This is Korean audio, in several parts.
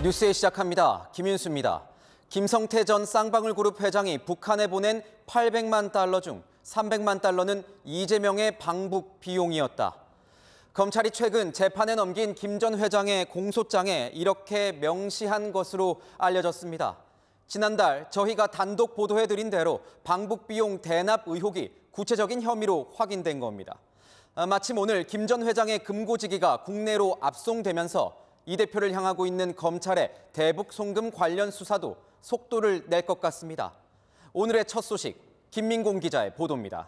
뉴스에 시작합니다. 김윤수입니다. 김성태 전 쌍방울그룹 회장이 북한에 보낸 800만 달러 중 300만 달러는 이재명의 방북 비용이었다. 검찰이 최근 재판에 넘긴 김 전 회장의 공소장에 이렇게 명시한 것으로 알려졌습니다. 지난달 저희가 단독 보도해드린 대로 방북 비용 대납 의혹이 구체적인 혐의로 확인된 겁니다. 마침 오늘 김 전 회장의 금고지기가 국내로 압송되면서 이 대표를 향하고 있는 검찰의 대북 송금 관련 수사도 속도를 낼 것 같습니다. 오늘의 첫 소식, 김민공 기자의 보도입니다.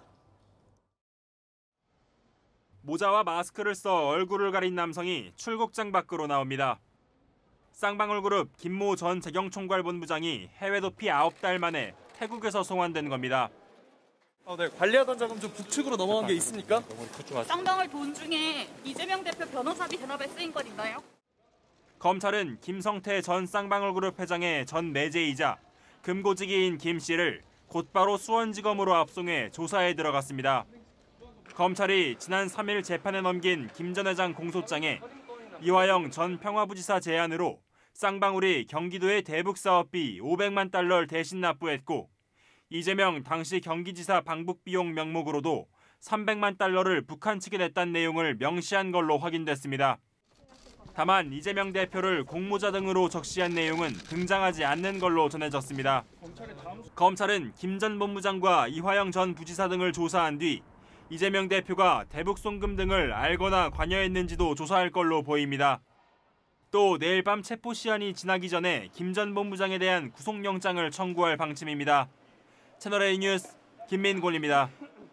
모자와 마스크를 써 얼굴을 가린 남성이 출국장 밖으로 나옵니다. 쌍방울그룹 김모 전 재경총괄본부장이 해외 도피 9달 만에 태국에서 송환된 겁니다. 네, 관리하던 자금 좀 북측으로 넘어간 게 있습니까? 쌍방울 돈 중에 이재명 대표 변호사비 대납에 쓰인 것 있나요? 검찰은 김성태 전 쌍방울그룹 회장의 전 매제이자 금고지기인 김 씨를 곧바로 수원지검으로 압송해 조사에 들어갔습니다. 검찰이 지난 3일 재판에 넘긴 김 전 회장 공소장에 이화영 전 평화부지사 제안으로 쌍방울이 경기도의 대북사업비 500만 달러를 대신 납부했고 이재명 당시 경기지사 방북 비용 명목으로도 300만 달러를 북한 측에 냈다는 내용을 명시한 걸로 확인됐습니다. 다만 이재명 대표를 공모자 등으로 적시한 내용은 등장하지 않는 걸로 전해졌습니다. 검찰은 김 전 본부장과 이화영 전 부지사 등을 조사한 뒤 이재명 대표가 대북 송금 등을 알거나 관여했는지도 조사할 걸로 보입니다. 또 내일 밤 체포 시한이 지나기 전에 김 전 본부장에 대한 구속영장을 청구할 방침입니다. 채널A 뉴스 김민곤입니다.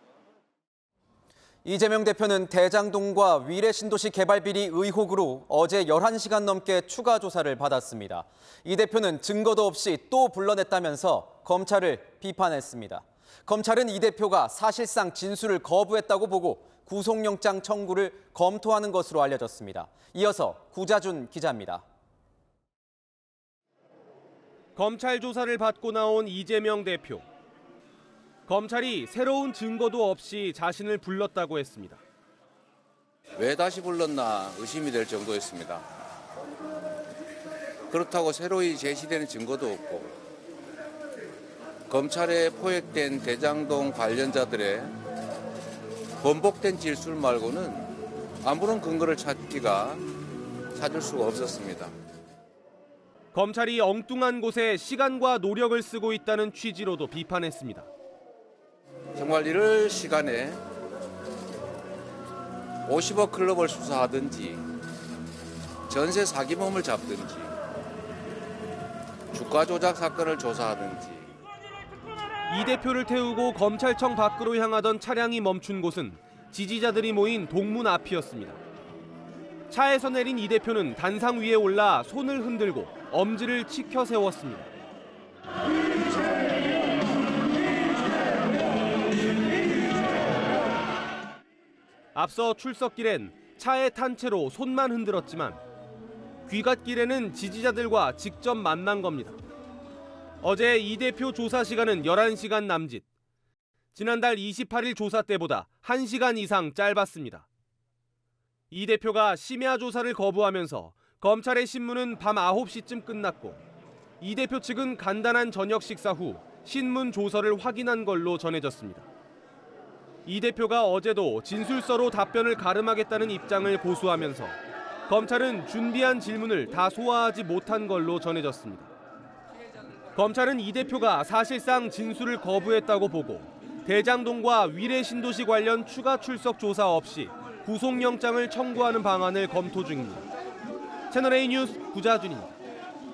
이재명 대표는 대장동과 위례 신도시 개발 비리 의혹으로 어제 11시간 넘게 추가 조사를 받았습니다. 이 대표는 증거도 없이 또 불러냈다면서 검찰을 비판했습니다. 검찰은 이 대표가 사실상 진술을 거부했다고 보고 구속영장 청구를 검토하는 것으로 알려졌습니다. 이어서 구자준 기자입니다. 검찰 조사를 받고 나온 이재명 대표. 검찰이 새로운 증거도 없이 자신을 불렀다고 했습니다. 왜 다시 불렀나 의심이 될 정도였습니다. 그렇다고 새로이 제시되는 증거도 없고 검찰에 포획된 대장동 관련자들의 번복된 진술 말고는 아무런 근거를 찾을 수가 없었습니다. 검찰이 엉뚱한 곳에 시간과 노력을 쓰고 있다는 취지로도 비판했습니다. 정말 이럴 시간에 50억 클럽을 수사하든지 전세 사기범을 잡든지 주가 조작 사건을 조사하든지 이 대표를 태우고 검찰청 밖으로 향하던 차량이 멈춘 곳은 지지자들이 모인 동문 앞이었습니다. 차에서 내린 이 대표는 단상 위에 올라 손을 흔들고 엄지를 치켜 세웠습니다. 앞서 출석길엔 차에 탄 채로 손만 흔들었지만 귀갓길에는 지지자들과 직접 만난 겁니다. 어제 이 대표 조사 시간은 11시간 남짓. 지난달 28일 조사 때보다 1시간 이상 짧았습니다. 이 대표가 심야 조사를 거부하면서 검찰의 신문은 밤 9시쯤 끝났고 이 대표 측은 간단한 저녁 식사 후 신문 조서를 확인한 걸로 전해졌습니다. 이 대표가 어제도 진술서로 답변을 가름하겠다는 입장을 고수하면서 검찰은 준비한 질문을 다 소화하지 못한 걸로 전해졌습니다. 검찰은 이 대표가 사실상 진술을 거부했다고 보고 대장동과 위례 신도시 관련 추가 출석 조사 없이 구속영장을 청구하는 방안을 검토 중입니다. 채널A 뉴스 구자준입니다.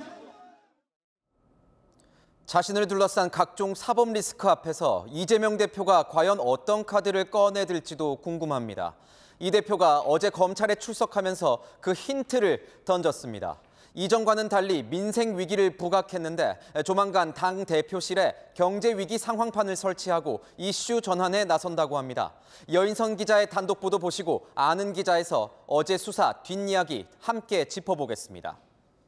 자신을 둘러싼 각종 사법 리스크 앞에서 이재명 대표가 과연 어떤 카드를 꺼내들지도 궁금합니다. 이 대표가 어제 검찰에 출석하면서 그 힌트를 던졌습니다. 이전과는 달리 민생 위기를 부각했는데 조만간 당 대표실에 경제 위기 상황판을 설치하고 이슈 전환에 나선다고 합니다. 여인선 기자의 단독 보도 보시고 아는 기자에서 어제 수사 뒷이야기 함께 짚어보겠습니다.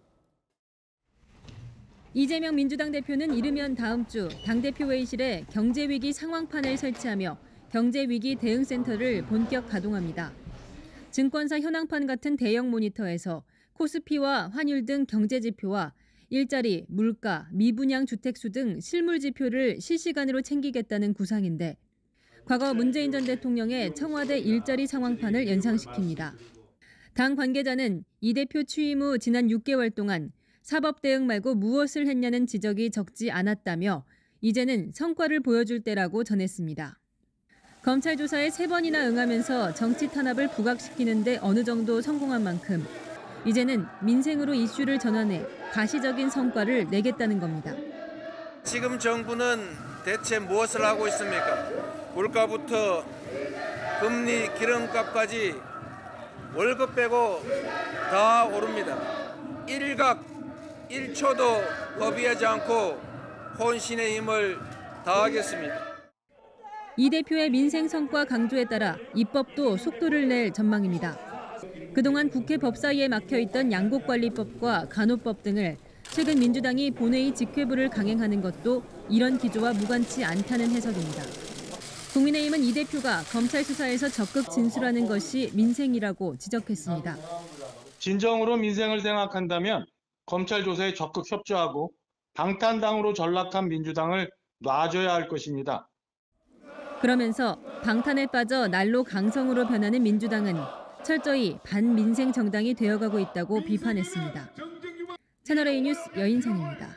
이재명 민주당 대표는 이르면 다음 주 당대표 회의실에 경제위기 상황판을 설치하며 경제위기 대응센터를 본격 가동합니다. 증권사 현황판 같은 대형 모니터에서 코스피와 환율 등 경제 지표와 일자리, 물가, 미분양 주택수 등 실물 지표를 실시간으로 챙기겠다는 구상인데 과거 문재인 전 대통령의 청와대 일자리 상황판을 연상시킵니다. 당 관계자는 이 대표 취임 후 지난 6개월 동안 사법 대응 말고 무엇을 했냐는 지적이 적지 않았다며 이제는 성과를 보여줄 때라고 전했습니다. 검찰 조사에 3번이나 응하면서 정치 탄압을 부각시키는데 어느 정도 성공한 만큼 이제는 민생으로 이슈를 전환해 가시적인 성과를 내겠다는 겁니다. 지금 정부는 대체 무엇을 하고 있습니까? 물가부터 금리, 기름값까지 월급 빼고 다 오릅니다. 일각 1초도 허비하지 않고 혼신의 힘을 다하겠습니다. 이 대표의 민생 성과 강조에 따라 입법도 속도를 낼 전망입니다. 그동안 국회 법사위에 막혀있던 양곡관리법과 간호법 등을 최근 민주당이 본회의 직회부를 강행하는 것도 이런 기조와 무관치 않다는 해석입니다. 국민의힘은 이 대표가 검찰 수사에서 적극 진술하는 것이 민생이라고 지적했습니다. 진정으로 민생을 생각한다면 검찰 조사에 적극 협조하고 방탄당으로 전락한 민주당을 놔줘야 할 것입니다. 그러면서 방탄에 빠져 날로 강성으로 변하는 민주당은 철저히 반민생 정당이 되어가고 있다고 비판했습니다. 채널A 뉴스 여인선입니다.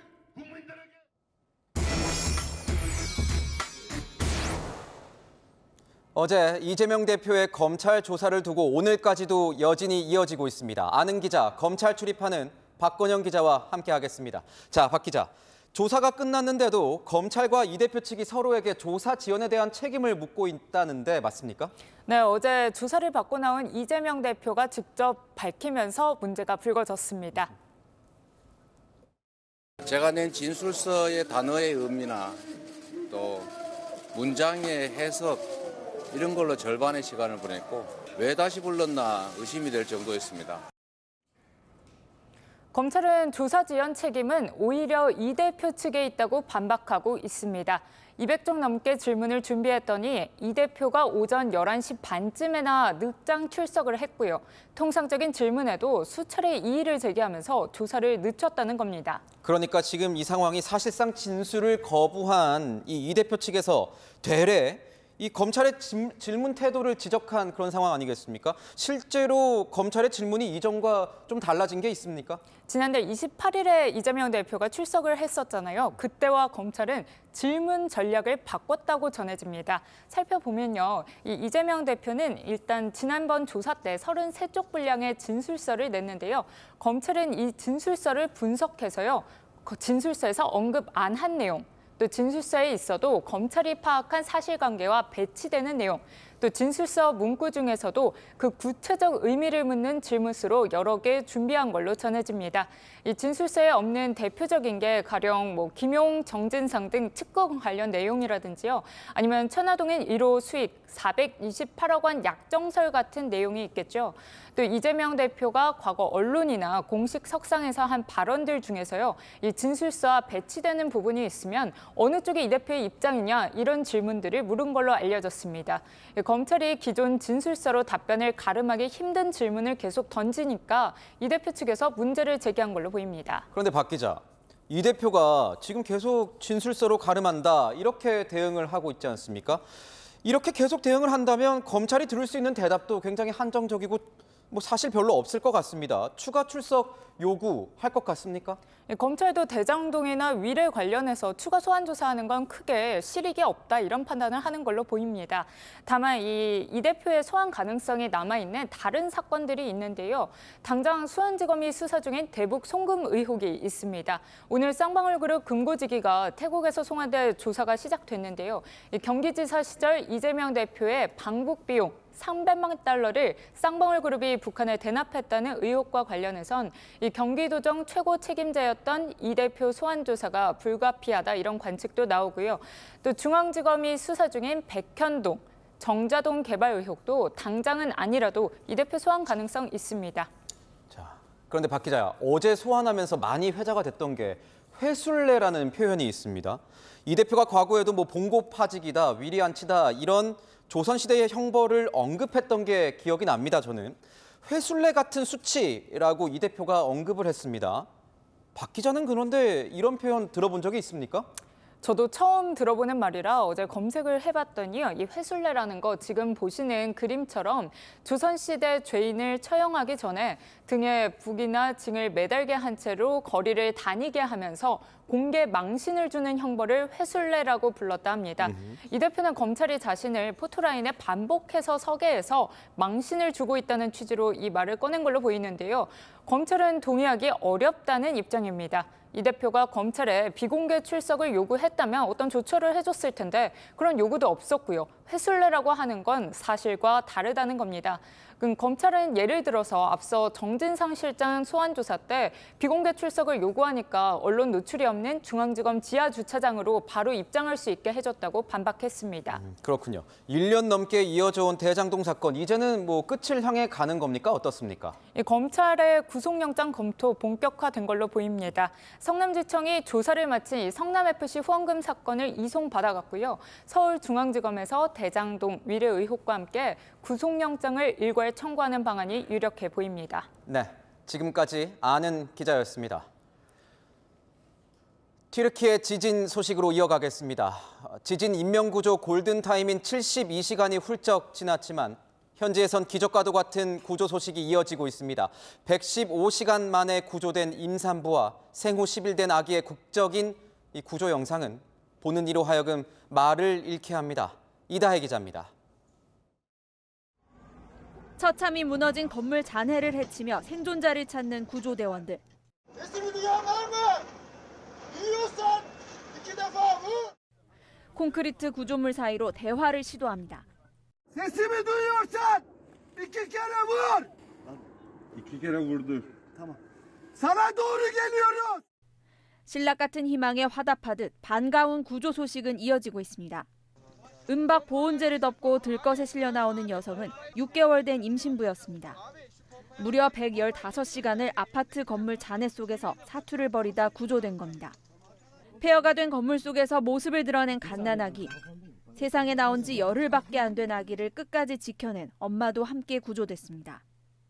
어제 이재명 대표의 검찰 조사를 두고 오늘까지도 여진이 이어지고 있습니다. 아는 기자, 검찰 출입하는 박건영 기자와 함께하겠습니다. 자, 박 기자. 조사가 끝났는데도 검찰과 이 대표 측이 서로에게 조사 지연에 대한 책임을 묻고 있다는데 맞습니까? 네, 어제 조사를 받고 나온 이재명 대표가 직접 밝히면서 문제가 불거졌습니다. 제가 낸 진술서의 단어의 의미나 또 문장의 해석 이런 걸로 절반의 시간을 보냈고 왜 다시 불렀나 의심이 될 정도였습니다. 검찰은 조사 지연 책임은 오히려 이 대표 측에 있다고 반박하고 있습니다. 200종 넘게 질문을 준비했더니 이 대표가 오전 11시 반쯤에나 늦장 출석을 했고요. 통상적인 질문에도 수차례 이의를 제기하면서 조사를 늦췄다는 겁니다. 그러니까 지금 이 상황이 사실상 진술을 거부한 이 대표 측에서 되레 이 검찰의 질문 태도를 지적한 그런 상황 아니겠습니까? 실제로 검찰의 질문이 이전과 좀 달라진 게 있습니까? 지난달 28일에 이재명 대표가 출석을 했었잖아요. 그때와 검찰은 질문 전략을 바꿨다고 전해집니다. 살펴보면요. 이재명 대표는 일단 지난번 조사 때 33쪽 분량의 진술서를 냈는데요. 검찰은 이 진술서를 분석해서요. 진술서에서 언급 안 한 내용, 또 진술서에 있어도 검찰이 파악한 사실관계와 배치되는 내용, 또 진술서 문구 중에서도 그 구체적 의미를 묻는 질문수로 여러 개 준비한 걸로 전해집니다. 이 진술서에 없는 대표적인 게 가령 김용, 정진상 등 특검 관련 내용이라든지요. 아니면 천화동인 1호 수익 428억 원 약정설 같은 내용이 있겠죠. 또 이재명 대표가 과거 언론이나 공식 석상에서 한 발언들 중에서요. 이 진술서와 배치되는 부분이 있으면 어느 쪽이 이 대표의 입장이냐 이런 질문들을 물은 걸로 알려졌습니다. 검찰이 기존 진술서로 답변을 가름하기 힘든 질문을 계속 던지니까 이 대표 측에서 문제를 제기한 걸로 보입니다. 그런데 박 기자, 이 대표가 지금 계속 진술서로 가름한다 이렇게 대응을 하고 있지 않습니까? 이렇게 계속 대응을 한다면 검찰이 들을 수 있는 대답도 굉장히 한정적이고 사실 별로 없을 것 같습니다. 추가 출석 요구할 것 같습니까? 검찰도 대장동이나 위례 관련해서 추가 소환 조사하는 건 크게 실익이 없다 이런 판단을 하는 걸로 보입니다. 다만 이 대표의 소환 가능성이 남아있는 다른 사건들이 있는데요. 당장 수원지검이 수사 중인 대북 송금 의혹이 있습니다. 오늘 쌍방울그룹 금고지기가 태국에서 송환돼 조사가 시작됐는데요. 경기지사 시절 이재명 대표의 방북 비용 300만 달러를 쌍방울그룹이 북한에 대납했다는 의혹과 관련해선 이 경기도정 최고 책임자였던 이 대표 소환 조사가 불가피하다 이런 관측도 나오고요. 또 중앙지검이 수사 중인 백현동, 정자동 개발 의혹도 당장은 아니라도 이 대표 소환 가능성 있습니다. 자, 그런데 박 기자, 어제 소환하면서 많이 회자가 됐던 게 회술래라는 표현이 있습니다. 이 대표가 과거에도 봉고 파직이다, 위리안치다 이런 조선시대의 형벌을 언급했던 게 기억이 납니다, 저는. 회술래 같은 수치라고 이 대표가 언급을 했습니다. 박 기자는 그런데 이런 표현 들어본 적이 있습니까? 저도 처음 들어보는 말이라 어제 검색을 해봤더니요. 이 회술래라는 거 지금 보시는 그림처럼 조선시대 죄인을 처형하기 전에 등에 북이나 징을 매달게 한 채로 거리를 다니게 하면서 공개 망신을 주는 형벌을 회술래라고 불렀다 합니다. 이 대표는 검찰이 자신을 포토라인에 반복해서 서게 해서 망신을 주고 있다는 취지로 이 말을 꺼낸 걸로 보이는데요. 검찰은 동의하기 어렵다는 입장입니다. 이 대표가 검찰에 비공개 출석을 요구했다면 어떤 조처를 해줬을 텐데 그런 요구도 없었고요. 회술래라고 하는 건 사실과 다르다는 겁니다. 검찰은 예를 들어서 앞서 정진상 실장 소환 조사 때 비공개 출석을 요구하니까 언론 노출이 없는 중앙지검 지하 주차장으로 바로 입장할 수 있게 해줬다고 반박했습니다. 그렇군요. 1년 넘게 이어져 온 대장동 사건, 이제는 끝을 향해 가는 겁니까? 어떻습니까? 검찰의 구속영장 검토 본격화된 걸로 보입니다. 성남지청이 조사를 마친 성남FC 후원금 사건을 이송받아갔고요. 서울중앙지검에서 대장동 위례 의혹과 함께 구속영장을 일괄 청구하는 방안이 유력해 보입니다. 네, 지금까지 아는 기자였습니다. 튀르키예 지진 소식으로 이어가겠습니다. 지진 인명구조 골든타임인 72시간이 훌쩍 지났지만 현지에선 기적과도 같은 구조 소식이 이어지고 있습니다. 115시간 만에 구조된 임산부와 생후 10일 된 아기의 극적인 이 구조 영상은 보는 이로 하여금 말을 잃게 합니다. 이다혜 기자입니다. 처참히 무너진 건물 잔해를 헤치며 생존자를 찾는 구조대원들. 콘크리트 구조물 sahi로 대화를 시도합니다. Sesimi duyuyorsan 2 vur. 2 vurdu. Tamam. Sana doğru geliyoruz. 신락 같은 희망에 화답하듯 반가운 구조 소식은 이어지고 있습니다. 은박 보온재를 덮고 들것에 실려 나오는 여성은 6개월 된 임신부였습니다. 무려 115시간을 아파트 건물 잔해 속에서 사투를 벌이다 구조된 겁니다. 폐허가 된 건물 속에서 모습을 드러낸 갓난아기. 세상에 나온 지 열흘밖에 안 된 아기를 끝까지 지켜낸 엄마도 함께 구조됐습니다.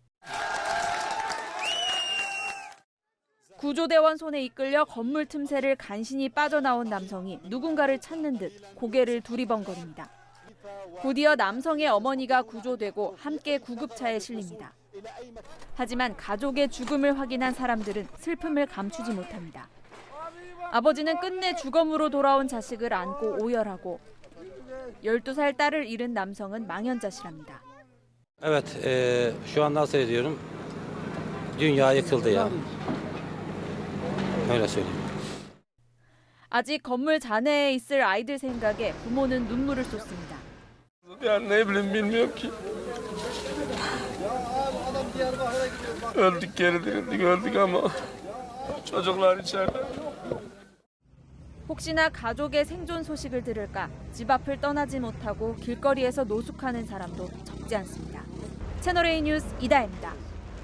구조대원 손에 이끌려 건물 틈새를 간신히 빠져나온 남성이 누군가를 찾는 듯 고개를 두리번거립니다. 곧이어 남성의 어머니가 구조되고 함께 구급차에 실립니다. 하지만 가족의 죽음을 확인한 사람들은 슬픔을 감추지 못합니다. 아버지는 끝내 주검으로 돌아온 자식을 안고 오열하고 12살 딸을 잃은 남성은 망연자실합니다. Evet, şu an nasıl ediyorum? Dünya yıkıldı ya. öyle söyleyeyim. 아직 건물 잔해에 있을 아이들 생각에 부모는 눈물을 쏟습니다. Yani ne bileyim bilmiyorum ki. Öldük geri dirildik öldük ama çocuklar içeride. 혹시나 가족의 생존 소식을 들을까 집 앞을 떠나지 못하고 길거리에서 노숙하는 사람도 적지 않습니다. 채널A 뉴스 이다혜입니다.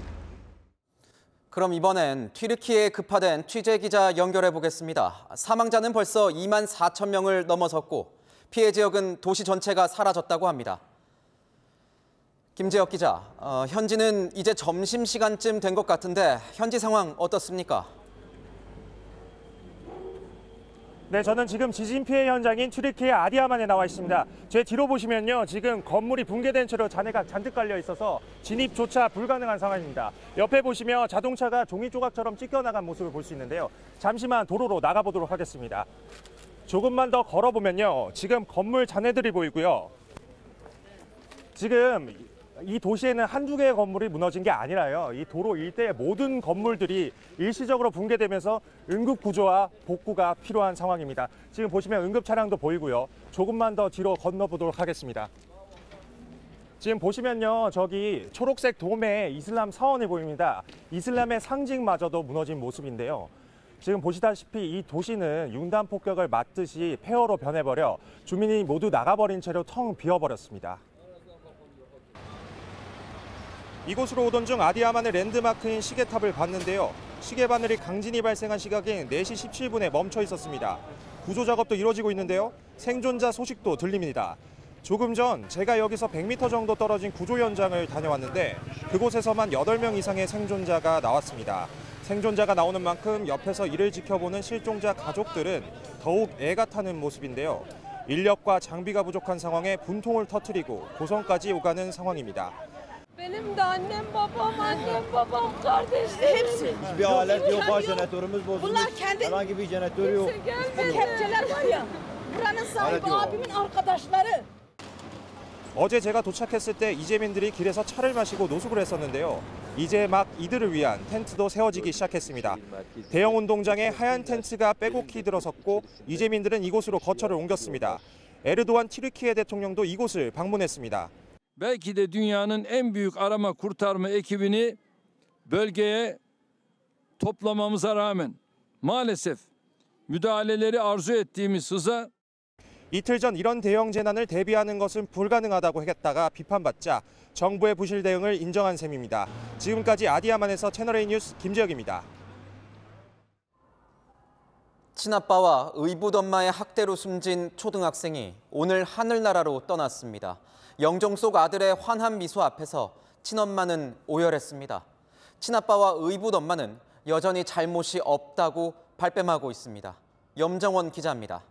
그럼 이번엔 튀르키예에 급파된 취재 기자 연결해 보겠습니다. 사망자는 벌써 2만 4천 명을 넘어섰고 피해 지역은 도시 전체가 사라졌다고 합니다. 김재혁 기자, 현지는 이제 점심시간쯤 된 것 같은데 현지 상황 어떻습니까? 네, 저는 지금 지진 피해 현장인 튀르키예 아디야만에 나와 있습니다. 제 뒤로 보시면요, 지금 건물이 붕괴된 채로 잔해가 잔뜩 깔려 있어서 진입조차 불가능한 상황입니다. 옆에 보시면 자동차가 종이 조각처럼 찢겨나간 모습을 볼 수 있는데요. 잠시만 도로로 나가보도록 하겠습니다. 조금만 더 걸어보면요, 지금 건물 잔해들이 보이고요. 지금 이 도시에는 한두 개의 건물이 무너진 게 아니라요. 이 도로 일대의 모든 건물들이 일시적으로 붕괴되면서 응급 구조와 복구가 필요한 상황입니다. 지금 보시면 응급 차량도 보이고요. 조금만 더 뒤로 건너보도록 하겠습니다. 지금 보시면요, 저기 초록색 도매에 이슬람 사원이 보입니다. 이슬람의 상징마저도 무너진 모습인데요. 지금 보시다시피 이 도시는 융단 폭격을 맞듯이 폐허로 변해버려 주민이 모두 나가버린 채로 텅 비어버렸습니다. 이곳으로 오던 중 아디야만의 랜드마크인 시계탑을 봤는데요. 시계 바늘이 강진이 발생한 시각인 4시 17분에 멈춰 있었습니다. 구조 작업도 이루어지고 있는데요. 생존자 소식도 들립니다. 조금 전 제가 여기서 100m 정도 떨어진 구조 현장을 다녀왔는데 그곳에서만 8명 이상의 생존자가 나왔습니다. 생존자가 나오는 만큼 옆에서 이를 지켜보는 실종자 가족들은 더욱 애가 타는 모습인데요. 인력과 장비가 부족한 상황에 분통을 터뜨리고 고성까지 오가는 상황입니다. Benim de annem, babam, kardeşlerim. Hepsi. Bir alet yok, baş jeneratörümüz bozulmuş. Bunlar kendi... Herhangi bir jeneratör yok. Kepçeler var ya, buranın sahibi abimin arkadaşları. 어제 제가 도착했을 때 이재민들이 길에서 차를 마시고 노숙을 했었는데요. 이제 막 이들을 위한 텐트도 세워지기 시작했습니다. 대형 운동장에 하얀 텐트가 빼곡히 들어섰고 이재민들은 이곳으로 거처를 옮겼습니다. 에르도안 튀르키예 대통령도 이곳을 방문했습니다. Belki de dünyanın en büyük arama kurtarma ekibini bölgeye toplamamıza rağmen maalesef müdahaleleri arzu ettiğimiz hıza 이틀 전 이런 대형 재난을 대비하는 것은 불가능하다고 했다가 비판받자 정부의 부실 대응을 인정한 셈입니다. 지금까지 아디야만에서 채널A 뉴스 김지혁입니다. 친아빠와 의붓엄마의 학대로 숨진 초등학생이 오늘 하늘나라로 떠났습니다. 영정 속 아들의 환한 미소 앞에서 친엄마는 오열했습니다. 친아빠와 의붓엄마는 여전히 잘못이 없다고 발뺌하고 있습니다. 염정원 기자입니다.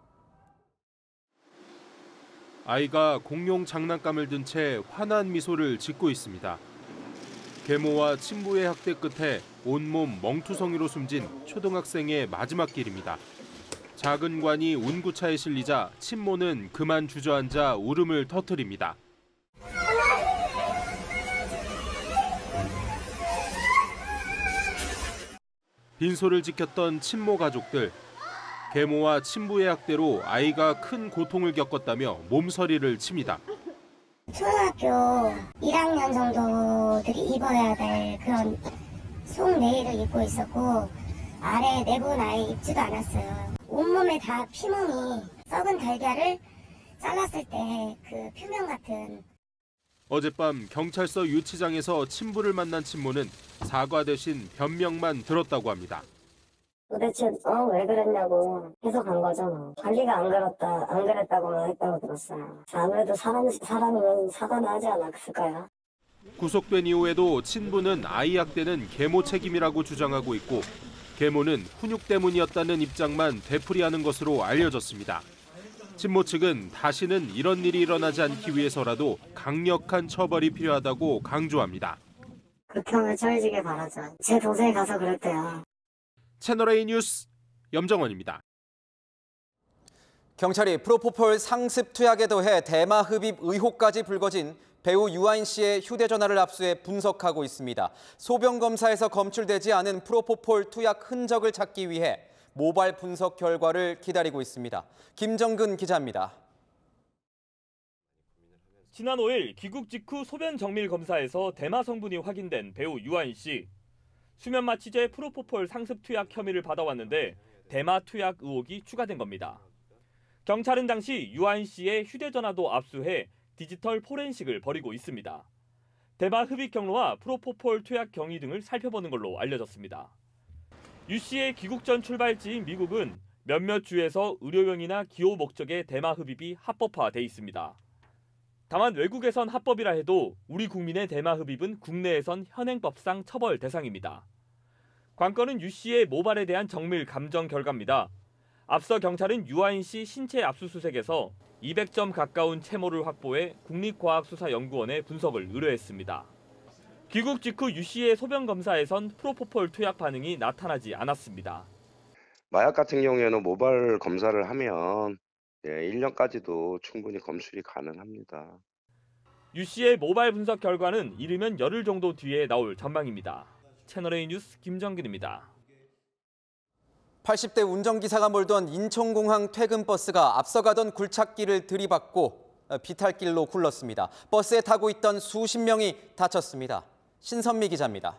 아이가 공룡 장난감을 든 채 환한 미소를 짓고 있습니다. 계모와 친부의 학대 끝에 온몸 멍투성이로 숨진 초등학생의 마지막 길입니다. 작은 관이 운구차에 실리자 친모는 그만 주저앉아 울음을 터뜨립니다. 빈소를 지켰던 친모 가족들. 계모와 친부의 학대로 아이가 큰 고통을 겪었다며 몸서리를 칩니다. 초등학교 1학년 정도들이 입어야 될 그런 속내의를 입고 있었고 아래 내부는 아예 입지도 않았어요. 온몸에 다 피멍이 썩은 달걀을 잘랐을 때 그 표면 같은. 어젯밤 경찰서 유치장에서 친부를 만난 친모는 사과 대신 변명만 들었다고 합니다. 도대체 왜 그랬냐고 계속 간 거죠. 관리가 안 그랬다고만 했다고 들었어요. 아무래도 사람은 사과는 하지 않았을까요? 구속된 이후에도 친부는 아이 학대는 계모 책임이라고 주장하고 있고 계모는 훈육 때문이었다는 입장만 되풀이하는 것으로 알려졌습니다. 친모 측은 다시는 이런 일이 일어나지 않기 위해서라도 강력한 처벌이 필요하다고 강조합니다. 극형을 처해지길 바라죠. 제 동생이 가서 그랬대요. 채널A 뉴스 염정원입니다. 경찰이 프로포폴 상습 투약에 더해 대마 흡입 의혹까지 불거진 배우 유아인 씨의 휴대전화를 압수해 분석하고 있습니다. 소변 검사에서 검출되지 않은 프로포폴 투약 흔적을 찾기 위해 모바일 분석 결과를 기다리고 있습니다. 김정근 기자입니다. 지난 5일 귀국 직후 소변 정밀 검사에서 대마 성분이 확인된 배우 유아인 씨. 수면 마취제 프로포폴 상습 투약 혐의를 받아왔는데 대마 투약 의혹이 추가된 겁니다. 경찰은 당시 유아인 씨의 휴대전화도 압수해 디지털 포렌식을 벌이고 있습니다. 대마 흡입 경로와 프로포폴 투약 경위 등을 살펴보는 걸로 알려졌습니다. 유 씨의 귀국 전 출발지인 미국은 몇몇 주에서 의료용이나 기호 목적의 대마 흡입이 합법화돼 있습니다. 다만 외국에선 합법이라 해도 우리 국민의 대마 흡입은 국내에선 현행법상 처벌 대상입니다. 관건은 유 씨의 모발에 대한 정밀 감정 결과입니다. 앞서 경찰은 유아인 씨 신체 압수수색에서 200점 가까운 채모를 확보해 국립과학수사연구원에 분석을 의뢰했습니다. 귀국 직후 유 씨의 소변 검사에선 프로포폴 투약 반응이 나타나지 않았습니다. 마약 같은 경우에는 모발 검사를 하면 1년까지도 충분히 검출이 가능합니다. 유 씨의 모발 분석 결과는 이르면 열흘 정도 뒤에 나올 전망입니다. 채널A 뉴스 김정근입니다. 80대 운전기사가 몰던 인천공항 퇴근버스가 앞서가던 굴착기를 들이받고 비탈길로 굴렀습니다. 버스에 타고 있던 수십 명이 다쳤습니다. 신선미 기자입니다.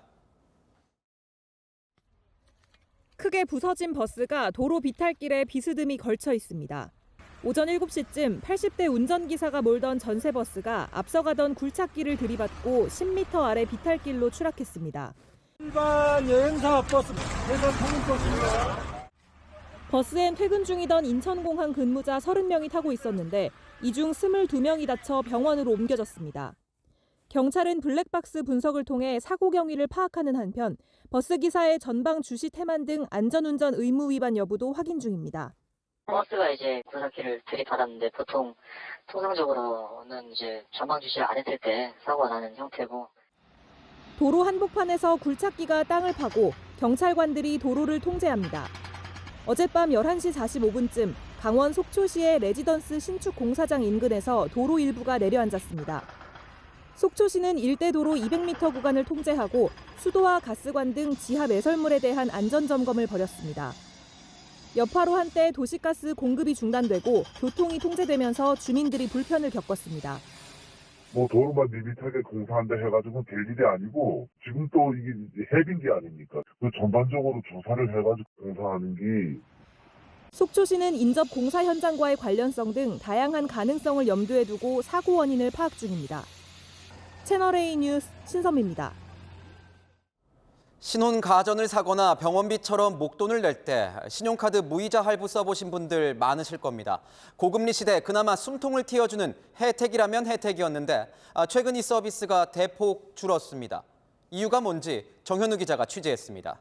크게 부서진 버스가 도로 비탈길에 비스듬히 걸쳐 있습니다. 오전 7시쯤 80대 운전기사가 몰던 전세버스가 앞서가던 굴착기를 들이받고 10m 아래 비탈길로 추락했습니다. 일반 여행사 버스, 회사 통행버스입니다. 버스엔 퇴근 중이던 인천공항 근무자 30명이 타고 있었는데 이 중 22명이 다쳐 병원으로 옮겨졌습니다. 경찰은 블랙박스 분석을 통해 사고 경위를 파악하는 한편 버스기사의 전방 주시 태만 등 안전운전 의무 위반 여부도 확인 중입니다. 버스가 이제 굴삭기를 들이받았는데 보통 통상적으로는 이제 전방 주시를 안 했을 때 사고가 나는 형태고. 도로 한복판에서 굴착기가 땅을 파고 경찰관들이 도로를 통제합니다. 어젯밤 11시 45분쯤 강원 속초시의 레지던스 신축 공사장 인근에서 도로 일부가 내려앉았습니다. 속초시는 일대 도로 200m 구간을 통제하고 수도와 가스관 등 지하 매설물에 대한 안전점검을 벌였습니다. 여파로 한때 도시가스 공급이 중단되고 교통이 통제되면서 주민들이 불편을 겪었습니다. 도로만 밋밋하게 공사한다 해가지고 될 일이 아니고 지금 또 이게 해빙기 아닙니까? 그 전반적으로 조사를 해가지고 공사하는 게. 속초시는 인접 공사 현장과의 관련성 등 다양한 가능성을 염두에 두고 사고 원인을 파악 중입니다. 채널A 뉴스 신선미입니다. 신혼 가전을 사거나 병원비처럼 목돈을 낼 때 신용카드 무이자 할부 써보신 분들 많으실 겁니다. 고금리 시대 그나마 숨통을 틔워주는 혜택이라면 혜택이었는데 최근 이 서비스가 대폭 줄었습니다. 이유가 뭔지 정현우 기자가 취재했습니다.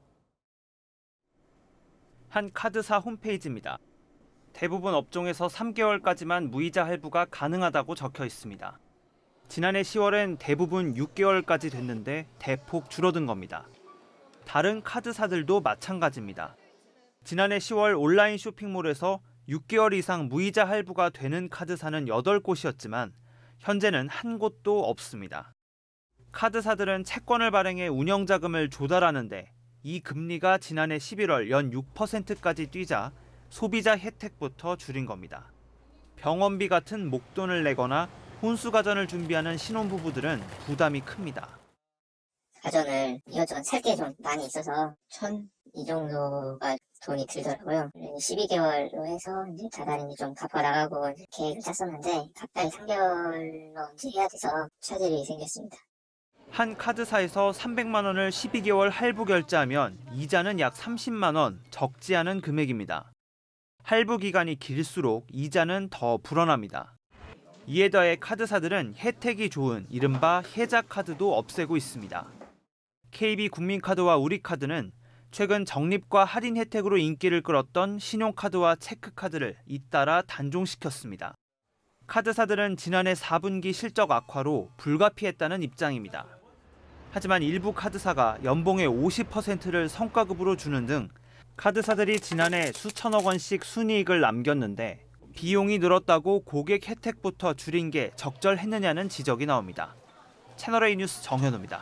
한 카드사 홈페이지입니다. 대부분 업종에서 3개월까지만 무이자 할부가 가능하다고 적혀 있습니다. 지난해 10월엔 대부분 6개월까지 됐는데 대폭 줄어든 겁니다. 다른 카드사들도 마찬가지입니다. 지난해 10월 온라인 쇼핑몰에서 6개월 이상 무이자 할부가 되는 카드사는 8곳이었지만 현재는 한 곳도 없습니다. 카드사들은 채권을 발행해 운영자금을 조달하는데 이 금리가 지난해 11월 연 6%까지 뛰자 소비자 혜택부터 줄인 겁니다. 병원비 같은 목돈을 내거나 혼수가전을 준비하는 신혼부부들은 부담이 큽니다. 가전을 이것저것 살 게 좀 많이 있어서 1,000 이 정도가 돈이 들더라고요. 12개월로 해서 이제 다달이 좀 갚아나가고 계획을 짰었는데 갑자기 3개월로 이제 해야 돼서 차질이 생겼습니다. 한 카드사에서 300만 원을 12개월 할부 결제하면 이자는 약 30만 원, 적지 않은 금액입니다. 할부 기간이 길수록 이자는 더 불어납니다. 이에 더해 카드사들은 혜택이 좋은 이른바 혜자 카드도 없애고 있습니다. KB국민카드와 우리카드는 최근 적립과 할인 혜택으로 인기를 끌었던 신용카드와 체크카드를 잇따라 단종시켰습니다. 카드사들은 지난해 4분기 실적 악화로 불가피했다는 입장입니다. 하지만 일부 카드사가 연봉의 50%를 성과급으로 주는 등 카드사들이 지난해 수천억 원씩 순이익을 남겼는데 비용이 늘었다고 고객 혜택부터 줄인 게 적절했느냐는 지적이 나옵니다. 채널A 뉴스 정현우입니다.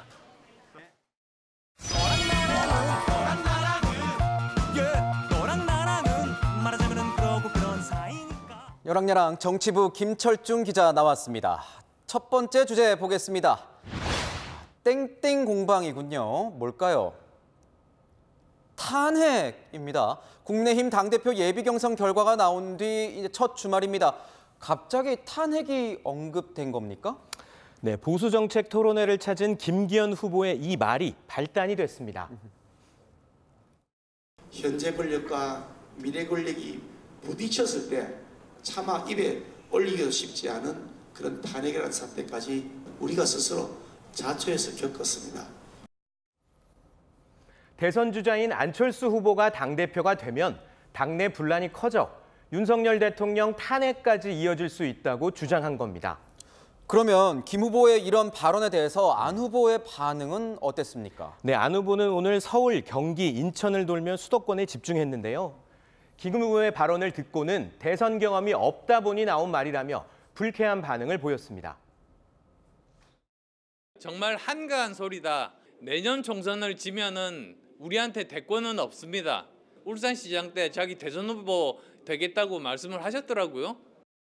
여랑야랑 정치부 김철중 기자 나왔습니다. 첫 번째 주제 보겠습니다. 땡땡 공방이군요. 뭘까요? 탄핵입니다. 국민의힘 당대표 예비경선 결과가 나온 뒤 이제 첫 주말입니다. 갑자기 탄핵이 언급된 겁니까? 네, 보수정책 토론회를 찾은 김기현 후보의 이 말이 발단이 됐습니다. 현재 권력과 미래 권력이 부딪혔을 때 차마 입에 올리기도 쉽지 않은 그런 탄핵이라는 사태까지 우리가 스스로 자초해서 겪었습니다. 대선 주자인 안철수 후보가 당대표가 되면 당내 분란이 커져 윤석열 대통령 탄핵까지 이어질 수 있다고 주장한 겁니다. 그러면 김 후보의 이런 발언에 대해서 안 후보의 반응은 어땠습니까? 네, 안 후보는 오늘 서울, 경기, 인천을 돌며 수도권에 집중했는데요. 김 후보의 발언을 듣고는 대선 경험이 없다 보니 나온 말이라며 불쾌한 반응을 보였습니다. 정말 한가한 소리다. 내년 총선을 지면은 우리한테 대권은 없습니다. 울산시장 때 자기 대선 후보 되겠다고 말씀을 하셨더라고요.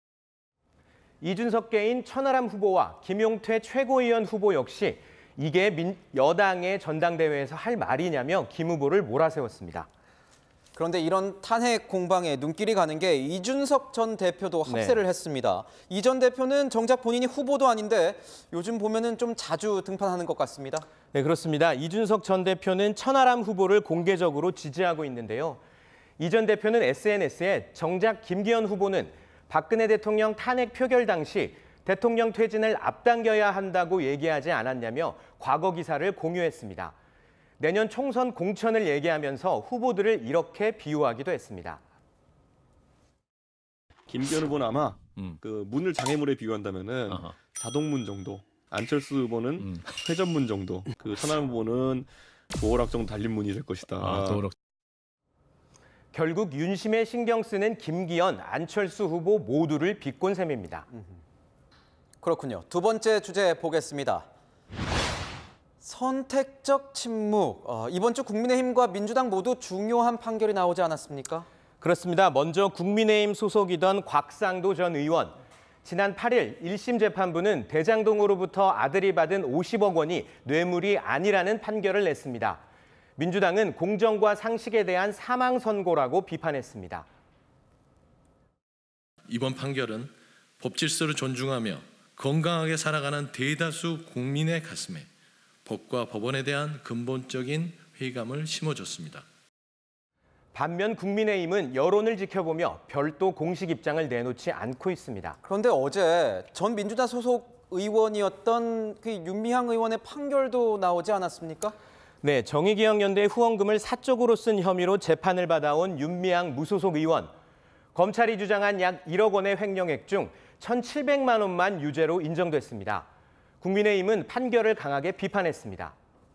이준석계인 천하람 후보와 김용태 최고위원 후보 역시 이게 여당의 전당대회에서 할 말이냐며 김 후보를 몰아세웠습니다. 그런데 이런 탄핵 공방에 눈길이 가는 게 이준석 전 대표도 합세를 했습니다. 이 전 대표는 정작 본인이 후보도 아닌데 요즘 보면은 좀 자주 등판하는 것 같습니다. 네, 그렇습니다. 이준석 전 대표는 천하람 후보를 공개적으로 지지하고 있는데요. 이 전 대표는 SNS에 정작 김기현 후보는 박근혜 대통령 탄핵 표결 당시 대통령 퇴진을 앞당겨야 한다고 얘기하지 않았냐며 과거 기사를 공유했습니다. 내년 총선 공천을 얘기하면서 후보들을 이렇게 비유하기도 했습니다. 김기현 후보는 아마 그 문을 장애물에 비유한다면은 자동문 정도, 안철수 후보는 회전문 정도, 그 천하람 후보는 도어락 정도 달린 문이 될 것이다. 도어락. 결국 윤심에 신경 쓰는 김기현, 안철수 후보 모두를 비꼰 셈입니다. 그렇군요. 두 번째 주제 보겠습니다. 선택적 침묵. 이번 주 국민의힘과 민주당 모두 중요한 판결이 나오지 않았습니까? 그렇습니다. 먼저 국민의힘 소속이던 곽상도 전 의원. 지난 8일 1심 재판부는 대장동으로부터 아들이 받은 50억 원이 뇌물이 아니라는 판결을 냈습니다. 민주당은 공정과 상식에 대한 사망 선고라고 비판했습니다. 이번 판결은 법 질서를 존중하며 건강하게 살아가는 대다수 국민의 가슴에 법과 법원에 대한 근본적인 회의감을 심어줬습니다. 반면 국민의힘은 여론을 지켜보며 별도 공식 입장을 내놓지 않고 있습니다. 그런데 어제 전 민주당 소속 의원이었던 그 윤미향 의원의 판결도 나오지 않았습니까? 네, 정의기억연대 후원금을 사적으로 쓴 혐의로 재판을 받아온 윤미향 무소속 의원. 검찰이 주장한 약 1억 원의 횡령액 중 1,700만 원만 유죄로 인정됐습니다. 국민의힘은 판결을 강하게 비판했습니다.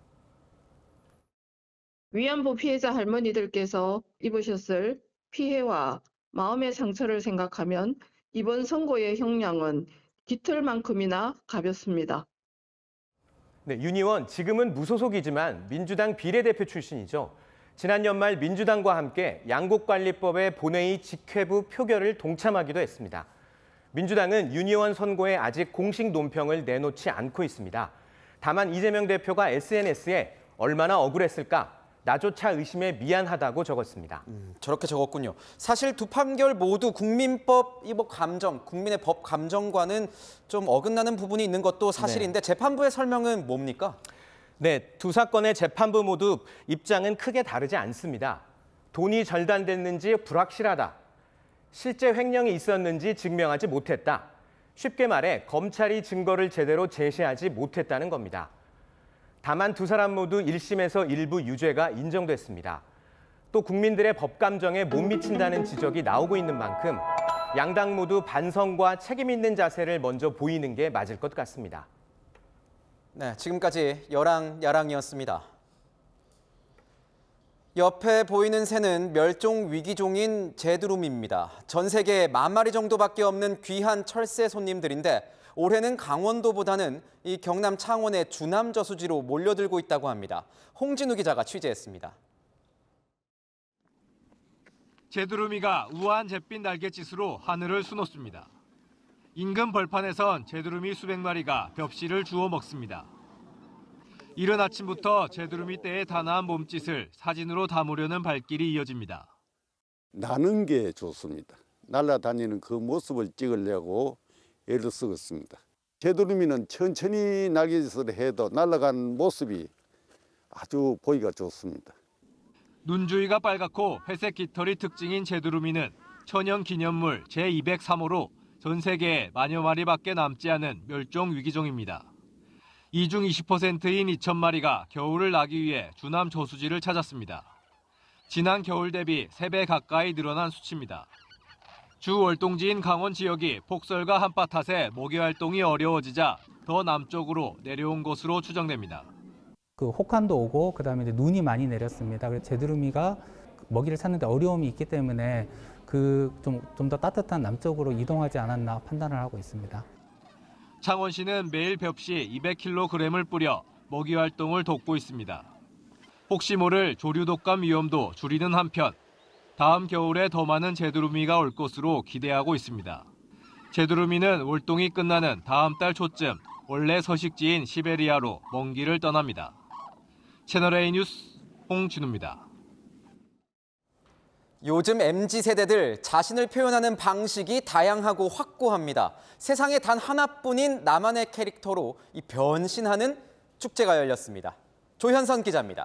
위안부 피해자 할머니들께서 입으셨을 피해와 마음의 상처를 생각하면 이번 선고의 형량은 깃털만큼이나 가볍습니다. 네, 윤 의원 지금은 무소속이지만 민주당 비례대표 출신이죠. 지난 연말 민주당과 함께 양곡관리법의 본회의 직회부 표결을 동참하기도 했습니다. 민주당은 윤 의원 선고에 아직 공식 논평을 내놓지 않고 있습니다. 다만 이재명 대표가 SNS에 얼마나 억울했을까? 나조차 의심에 미안하다고 적었습니다. 저렇게 적었군요. 사실 두 판결 모두 국민법 감정, 국민의 법 감정과는 좀 어긋나는 부분이 있는 것도 사실인데 재판부의 설명은 뭡니까? 네, 두 사건의 재판부 모두 입장은 크게 다르지 않습니다. 돈이 절단됐는지 불확실하다. 실제 횡령이 있었는지 증명하지 못했다. 쉽게 말해 검찰이 증거를 제대로 제시하지 못했다는 겁니다. 다만 두 사람 모두 1심에서 일부 유죄가 인정됐습니다. 또 국민들의 법 감정에 못 미친다는 지적이 나오고 있는 만큼 양당 모두 반성과 책임 있는 자세를 먼저 보이는 게 맞을 것 같습니다. 네, 지금까지 여랑야랑이었습니다. 옆에 보이는 새는 멸종 위기종인 제두루미입니다. 전 세계에 10,000마리 정도밖에 없는 귀한 철새 손님들인데 올해는 강원도보다는 이 경남 창원의 주남 저수지로 몰려들고 있다고 합니다. 홍진우 기자가 취재했습니다. 제두루미가 우아한 잿빛 날갯짓으로 하늘을 수놓습니다. 인근 벌판에선 제두루미 수백 마리가 벽실을 주워 먹습니다. 이른 아침부터 제두루미 떼의 단아한 몸짓을 사진으로 담으려는 발길이 이어집니다. 나는 게 좋습니다. 날아다니는 그 모습을 찍으려고 애를 쓰겠습니다. 제두루미는 천천히 날갯짓을 해도 날아가는 모습이 아주 보기가 좋습니다. 눈주위가 빨갛고 회색 깃털이 특징인 제두루미는 천연기념물 제203호로 전 세계에 10,000여 마리밖에 남지 않은 멸종 위기종입니다. 이 중 20%인 2,000마리가 겨울을 나기 위해 주남 저수지를 찾았습니다. 지난 겨울 대비 3배 가까이 늘어난 수치입니다. 주 월동지인 강원 지역이 폭설과 한파 탓에 모기 활동이 어려워지자 더 남쪽으로 내려온 것으로 추정됩니다. 그 혹한도 오고 그다음에 이제 눈이 많이 내렸습니다. 그래서 제두루미가 먹이를 찾는데 어려움이 있기 때문에 좀 더 따뜻한 남쪽으로 이동하지 않았나 판단을 하고 있습니다. 창원시는 매일 벽시 200kg을 뿌려 먹이 활동을 돕고 있습니다. 혹시 모를 조류 독감 위험도 줄이는 한편 다음 겨울에 더 많은 제두루미가 올 것으로 기대하고 있습니다. 제두루미는 월동이 끝나는 다음 달 초쯤 원래 서식지인 시베리아로 먼 길을 떠납니다. 채널A 뉴스 홍진우입니다. 요즘 MZ세대들 자신을 표현하는 방식이 다양하고 확고합니다. 세상에 단 하나뿐인 나만의 캐릭터로 이 변신하는 축제가 열렸습니다. 조현선 기자입니다.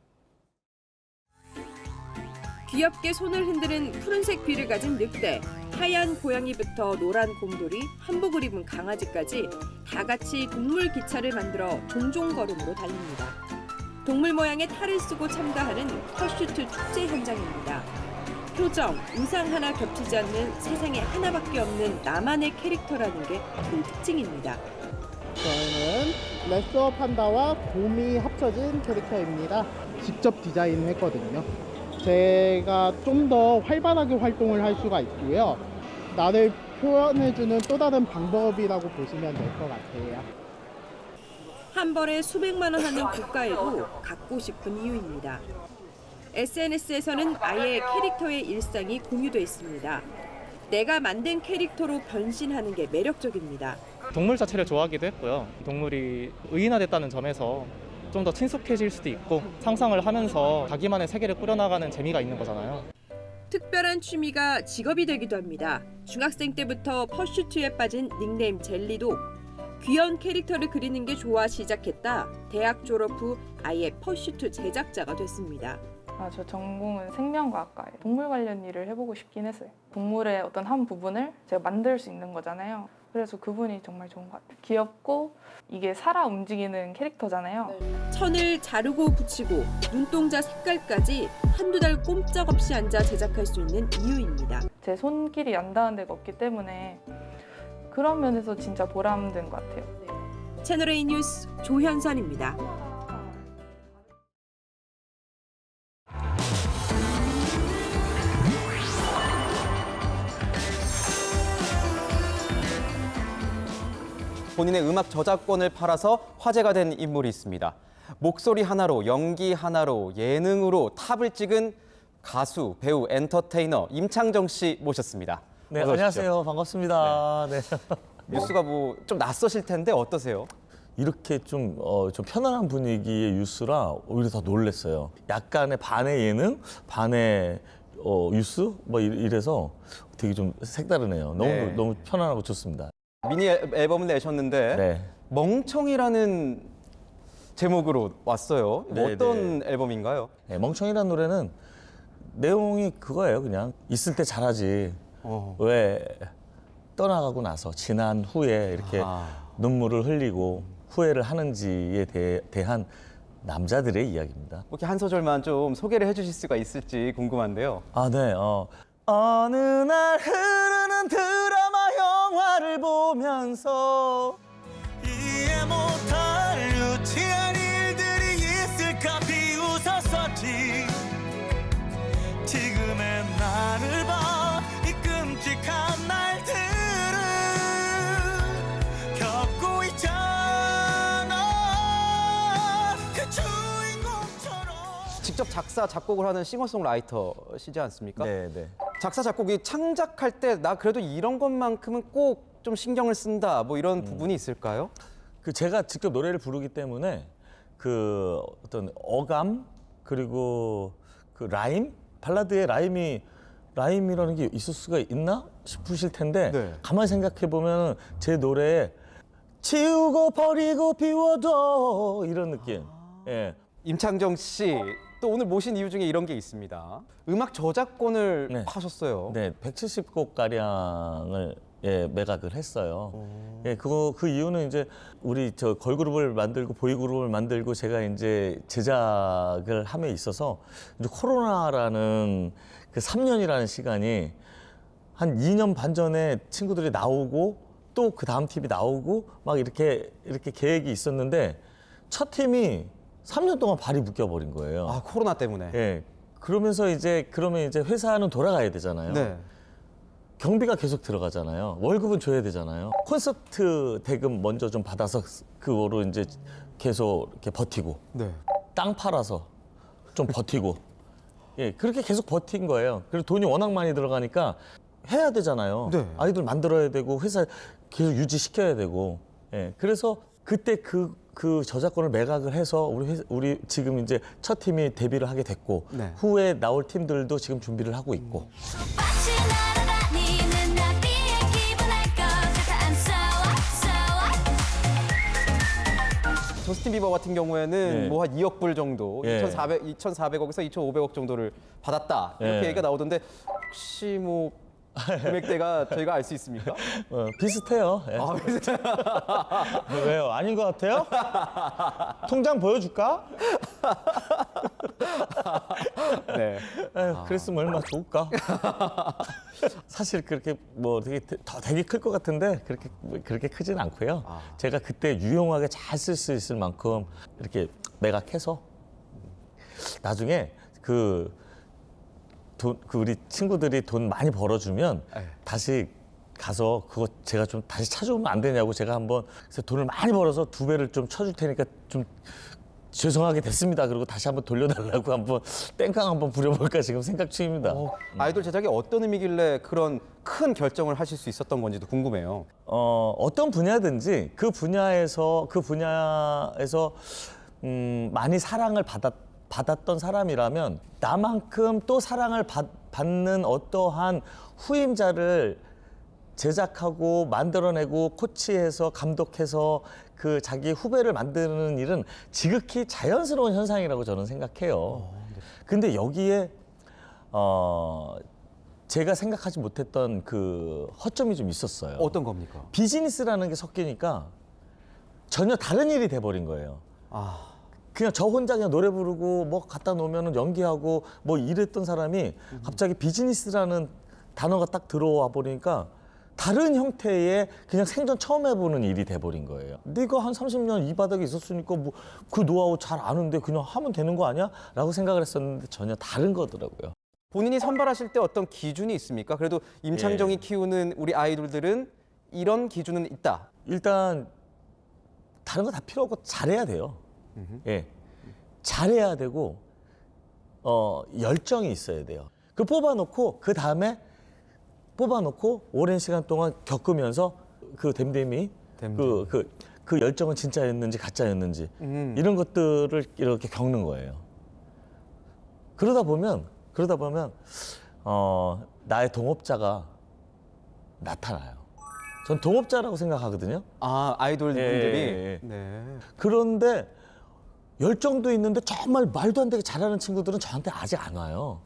귀엽게 손을 흔드는 푸른색 귀를 가진 늑대. 하얀 고양이부터 노란 곰돌이, 한복을 입은 강아지까지 다 같이 동물 기차를 만들어 종종걸음으로 달립니다. 동물 모양의 탈을 쓰고 참가하는 퍼슈트 축제 현장입니다. 표정, 의상 하나 겹치지 않는 세상에 하나밖에 없는 나만의 캐릭터라는 게 큰 특징입니다. 저희는 레스어 판다와 곰이 합쳐진 캐릭터입니다. 직접 디자인했거든요. 제가 좀 더 활발하게 활동을 할 수가 있고요. 나를 표현해주는 또 다른 방법이라고 보시면 될 것 같아요. 한 벌에 수백만 원 하는 고가에도 갖고 싶은 이유입니다. SNS에서는 아예 캐릭터의 일상이 공유돼 있습니다. 내가 만든 캐릭터로 변신하는 게 매력적입니다. 동물 자체를 좋아하기도 했고요. 동물이 의인화됐다는 점에서 좀 더 친숙해질 수도 있고 상상을 하면서 자기만의 세계를 꾸려나가는 재미가 있는 거잖아요. 특별한 취미가 직업이 되기도 합니다. 중학생 때부터 퍼슈트에 빠진 닉네임 젤리도 귀여운 캐릭터를 그리는 게 좋아 시작했다. 대학 졸업 후 아예 퍼슈트 제작자가 됐습니다. 저 전공은 생명과학과예요. 동물 관련 일을 해보고 싶긴 했어요. 동물의 어떤 한 부분을 제가 만들 수 있는 거잖아요. 그래서 그분이 정말 좋은 것 같아요. 귀엽고 이게 살아 움직이는 캐릭터잖아요. 천을 자르고 붙이고 눈동자 색깔까지 한두 달 꼼짝없이 앉아 제작할 수 있는 이유입니다. 제 손길이 안 닿은 데가 없기 때문에 그런 면에서 진짜 보람된 것 같아요. 채널A 뉴스 조현선입니다. 본인의 음악 저작권을 팔아서 화제가 된 인물이 있습니다. 목소리 하나로, 연기 하나로, 예능으로 탑을 찍은 가수, 배우, 엔터테이너 임창정 씨 모셨습니다. 네, 안녕하세요. 반갑습니다. 네. 뉴스가 좀 낯서실 텐데 어떠세요? 이렇게 좀 편안한 분위기의 뉴스라 오히려 더 놀랐어요. 약간의 반의 예능, 반의 뉴스 뭐 이래서 되게 좀 색다르네요. 너무 편안하고 좋습니다. 미니 앨범을 내셨는데 멍청이라는 제목으로 왔어요. 어떤 앨범인가요? 네, 멍청이라는 노래는 내용이 그거예요. 그냥 있을 때 잘하지 왜 떠나가고 나서 지난 후에 이렇게 눈물을 흘리고 후회를 하는지에 대한 남자들의 이야기입니다. 이렇게 한 소절만 좀 소개를 해주실 수가 있을지 궁금한데요. 네. 어느 날 흐르는 드라마 영화를 보면서 이해 못할 유치한 일들이 있을까 비웃었었지. 지금의 나를 봐, 이 끔찍한 날들을 겪고 있잖아. 그 주인공처럼. 직접 작사, 작곡을 하는 싱어송라이터시지 않습니까? 네. 작사, 작곡이 창작할 때 나 그래도 이런 것만큼은 꼭 좀 신경을 쓴다 뭐 이런 부분이 있을까요? 제가 직접 노래를 부르기 때문에 그 어떤 어감 그리고 그 라임, 발라드의 라임이라는 게 있을 수가 있나 싶으실 텐데 가만히 생각해 보면 제 노래에 지우고 버리고 비워도 이런 느낌. 임창정 씨, 또 오늘 모신 이유 중에 이런 게 있습니다. 음악 저작권을 파셨어요. 네, 170곡 가량을 매각을 했어요. 그 이유는 이제 우리 걸그룹을 만들고 보이그룹을 만들고 제가 이제 제작을 함에 있어서 이제 코로나라는 그 3년이라는 시간이 한 2년 반 전에 친구들이 나오고 또 그 다음 팀이 나오고 막 이렇게 계획이 있었는데 첫 팀이 3년 동안 발이 묶여버린 거예요. 코로나 때문에. 그러면 이제 회사는 돌아가야 되잖아요. 경비가 계속 들어가잖아요. 월급은 줘야 되잖아요. 콘서트 대금 먼저 좀 받아서 그거로 이제 계속 이렇게 버티고 땅 팔아서 좀 버티고 그렇게 계속 버틴 거예요. 그리고 돈이 워낙 많이 들어가니까 해야 되잖아요. 아이돌 만들어야 되고 회사 계속 유지시켜야 되고 그래서 그때 그 저작권을 매각을 해서 우리 지금 이제 첫 팀이 데뷔를 하게 됐고 후에 나올 팀들도 지금 준비를 하고 있고. 저스틴 비버 같은 경우에는 뭐 한 2억 불 정도, 2,400억에서 2,500억 정도를 받았다 이렇게 얘기가 나오던데 혹시 뭐 금액대가 저희가 알 수 있습니까? 비슷해요. 예. 왜요? 아닌 것 같아요? 통장 보여줄까? 네. 그랬으면 얼마나 좋을까? 사실 그렇게 뭐 되게 클 것 같은데 그렇게 크진 않고요. 제가 그때 유용하게 잘 쓸 수 있을 만큼 이렇게 매각해서 나중에 우리 친구들이 돈 많이 벌어주면 다시 가서 그거 제가 좀 다시 찾아오면 안 되냐고 제가 한번 그래서 돈을 많이 벌어서 2배를 좀 쳐줄 테니까 좀 죄송하게 됐습니다. 그리고 다시 한번 돌려달라고 한번 땡깡 한번 부려볼까 지금 생각 중입니다. 아이돌 제작이 어떤 의미길래 그런 큰 결정을 하실 수 있었던 건지도 궁금해요. 어떤 분야든지 그 분야에서 많이 사랑을 받았던 사람이라면 나만큼 또 사랑을 받는 어떠한 후임자를 제작하고 만들어내고 코치해서 감독해서 그 자기 후배를 만드는 일은 지극히 자연스러운 현상이라고 저는 생각해요. 근데 여기에 제가 생각하지 못했던 그 허점이 좀 있었어요. 어떤 겁니까? 비즈니스라는 게 섞이니까 전혀 다른 일이 돼버린 거예요. 그냥 저 혼자 그냥 노래 부르고 뭐 갖다 놓으면 연기하고 뭐 이랬던 사람이 갑자기 비즈니스라는 단어가 딱 들어와 버리니까 다른 형태의 그냥 생전 처음 해보는 일이 돼버린 거예요. 네가 한 30년 이 바닥에 있었으니까 뭐 그 노하우 잘 아는데 그냥 하면 되는 거 아니야? 라고 생각을 했었는데 전혀 다른 거더라고요. 본인이 선발하실 때 어떤 기준이 있습니까? 그래도 임창정이 키우는 우리 아이돌들은 이런 기준은 있다. 일단 다른 거 다 필요 없고 잘해야 돼요. 예, 잘해야 되고 열정이 있어야 돼요. 그 뽑아놓고 그 다음에 오랜 시간 동안 겪으면서 그 댐댐이 그 열정은 진짜였는지 가짜였는지 이런 것들을 이렇게 겪는 거예요. 그러다 보면 나의 동업자가 나타나요. 전 동업자라고 생각하거든요. 아이돌 분들이. 예. 네. 그런데 열정도 있는데 정말 말도 안 되게 잘하는 친구들은 저한테 아직 안 와요.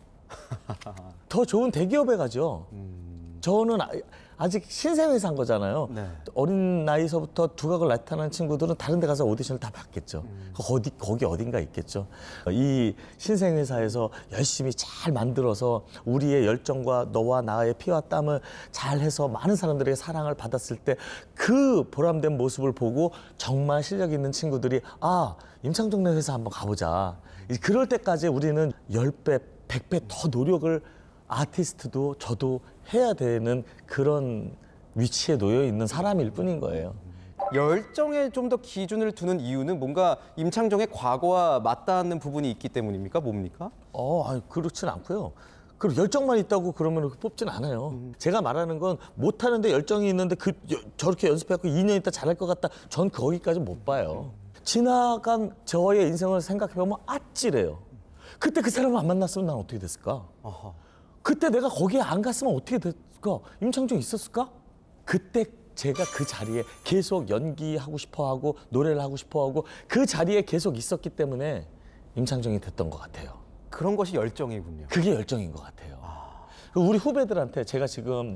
더 좋은 대기업에 가죠. 저는 아직 신생회사인 거잖아요. 네. 어린 나이서부터 두각을 나타나는 친구들은 다른 데 가서 오디션을 다 받겠죠. 거기 어딘가 있겠죠. 이 신생회사에서 열심히 잘 만들어서 우리의 열정과 너와 나의 피와 땀을 잘해서 많은 사람들에게 사랑을 받았을 때 그 보람된 모습을 보고 정말 실력 있는 친구들이 임창정네 회사 한번 가보자. 그럴 때까지 우리는 10배, 100배 더 노력을 아티스트도 저도 해야 되는 그런 위치에 놓여 있는 사람일 뿐인 거예요. 열정에 좀 더 기준을 두는 이유는 뭔가 임창정의 과거와 맞닿는 부분이 있기 때문입니까? 뭡니까? 그렇진 않고요. 그리고 열정만 있다고 그러면 뽑진 않아요. 제가 말하는 건 못하는데 열정이 있는데 저렇게 연습해갖고 2년 있다 잘할 것 같다. 전 거기까지 못 봐요. 지나간 저의 인생을 생각해보면 아찔해요. 그때 그 사람을 안 만났으면 난 어떻게 됐을까? 그때 내가 거기에 안 갔으면 어떻게 됐을까? 임창정 있었을까? 그때 제가 그 자리에 계속 연기하고 싶어하고 노래를 하고 싶어하고 그 자리에 계속 있었기 때문에 임창정이 됐던 것 같아요. 그런 것이 열정이군요. 그게 열정인 것 같아요. 우리 후배들한테 제가 지금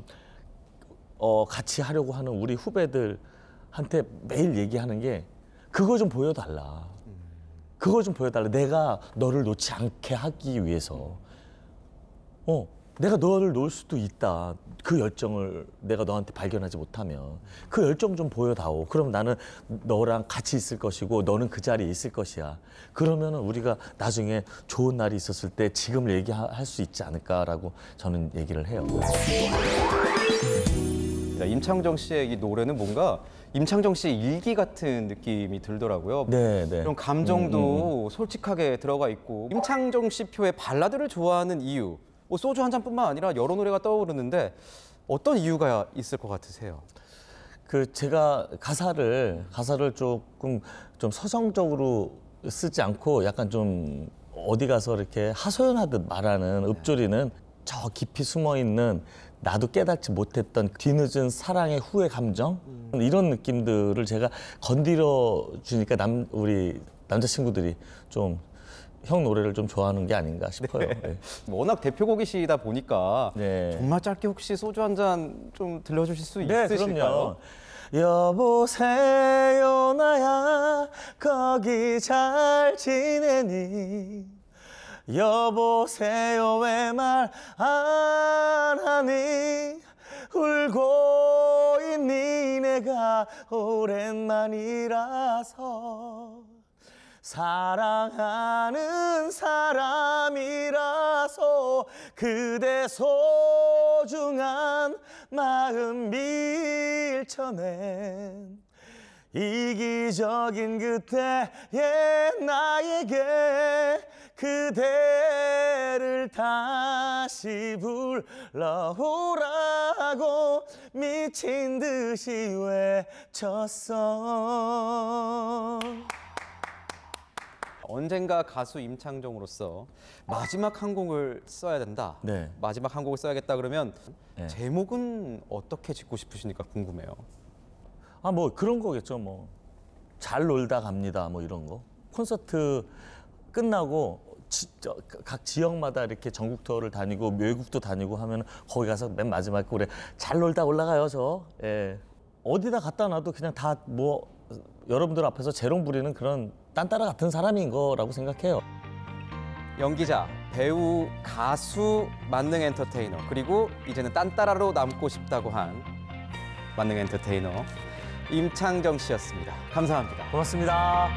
같이 하려고 하는 우리 후배들한테 매일 얘기하는 게 그거 좀 보여달라. 그거 좀 보여달라. 내가 너를 놓지 않게 하기 위해서. 내가 너를 놓을 수도 있다. 그 열정을 내가 너한테 발견하지 못하면 그 열정 좀 보여다오. 그럼 나는 너랑 같이 있을 것이고 너는 그 자리에 있을 것이야. 그러면은 우리가 나중에 좋은 날이 있었을 때 지금을 얘기할 수 있지 않을까라고 저는 얘기를 해요. 임창정 씨의 이 노래는 뭔가 임창정 씨의 일기 같은 느낌이 들더라고요. 네. 그런 감정도 솔직하게 들어가 있고 임창정 씨 표의 발라드를 좋아하는 이유 소주 한 잔뿐만 아니라 여러 노래가 떠오르는데 어떤 이유가 있을 것 같으세요? 제가 가사를 조금 좀 서정적으로 쓰지 않고 약간 좀 어디 가서 이렇게 하소연하듯 말하는 읊조리는 저 깊이 숨어 있는 나도 깨닫지 못했던 뒤늦은 사랑의 후회 감정 이런 느낌들을 제가 건드려 주니까 우리 남자친구들이 좀 형 노래를 좀 좋아하는 게 아닌가 싶어요. 네. 네. 워낙 대표곡이시다 보니까 네. 정말 짧게 혹시 소주 한 잔 좀 들려주실 수 네, 있으실까요? 그럼요. 여보세요 나야 거기 잘 지내니 여보세요 왜 말 안 하니 울고 있니 내가 오랜만이라서 사랑하는 사람이라서 그대 소중한 마음 밀쳐낸 이기적인 그때의 나에게 그대를 다시 불러오라고 미친 듯이 외쳤어. 언젠가 가수 임창정으로서 마지막 한 곡을 써야 된다. 네. 마지막 한 곡을 써야겠다 그러면 네. 제목은 어떻게 짓고 싶으십니까? 궁금해요. 아, 뭐 그런 거겠죠. 뭐 잘 놀다 갑니다. 뭐 이런 거. 콘서트 끝나고 각 지역마다 이렇게 전국 투어를 다니고 외국도 다니고 하면 거기 가서 맨 마지막에 그래 잘 놀다 올라가요, 저. 예. 어디다 갖다 놔도 그냥 다 뭐 여러분들 앞에서 재롱 부리는 그런 딴따라 같은 사람인 거라고 생각해요. 연기자, 배우, 가수, 만능 엔터테이너, 그리고 이제는 딴따라로 남고 싶다고 한 만능 엔터테이너 임창정 씨였습니다. 감사합니다. 고맙습니다.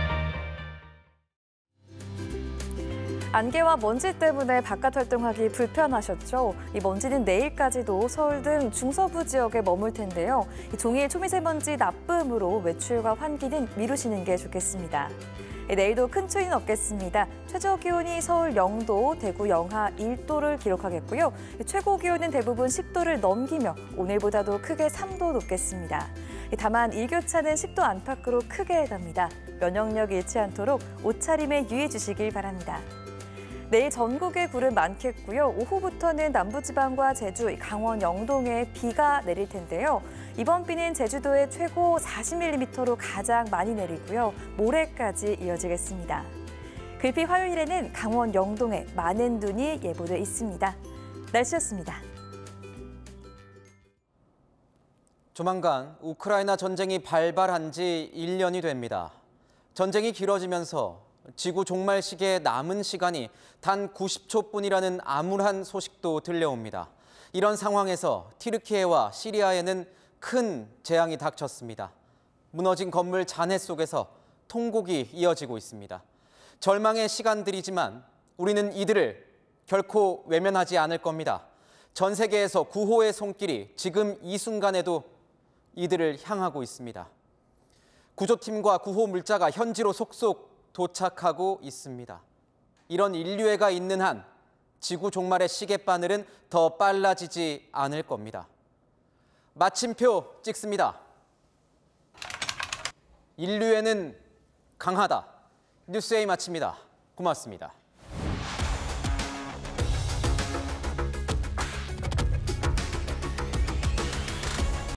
안개와 먼지 때문에 바깥 활동하기 불편하셨죠? 이 먼지는 내일까지도 서울 등 중서부 지역에 머물 텐데요. 종일 초미세먼지 나쁨으로 외출과 환기는 미루시는 게 좋겠습니다. 내일도 큰 추위는 없겠습니다. 최저 기온이 서울 0도, 대구 영하 1도를 기록하겠고요. 최고 기온은 대부분 10도를 넘기며 오늘보다도 크게 3도 높겠습니다. 다만 일교차는 10도 안팎으로 크게 납니다. 면역력 잃지 않도록 옷차림에 유의해 주시길 바랍니다. 내일 전국에 구름 많겠고요. 오후부터는 남부지방과 제주, 강원 영동에 비가 내릴 텐데요. 이번 비는 제주도에 최고 40mm로 가장 많이 내리고요. 모레까지 이어지겠습니다. 글피 화요일에는 강원 영동에 많은 눈이 예보돼 있습니다. 날씨였습니다. 조만간 우크라이나 전쟁이 발발한 지 1년이 됩니다. 전쟁이 길어지면서 지구 종말 시기에 남은 시간이 단 90초뿐이라는 암울한 소식도 들려옵니다. 이런 상황에서 튀르키예와 시리아에는 큰 재앙이 닥쳤습니다. 무너진 건물 잔해 속에서 통곡이 이어지고 있습니다. 절망의 시간들이지만 우리는 이들을 결코 외면하지 않을 겁니다. 전 세계에서 구호의 손길이 지금 이 순간에도 이들을 향하고 있습니다. 구조팀과 구호 물자가 현지로 속속 도착하고 있습니다. 이런 인류애가 있는 한 지구 종말의 시계바늘은 더 빨라지지 않을 겁니다. 마침표 찍습니다. 인류애는 강하다. 뉴스A 마칩니다. 고맙습니다.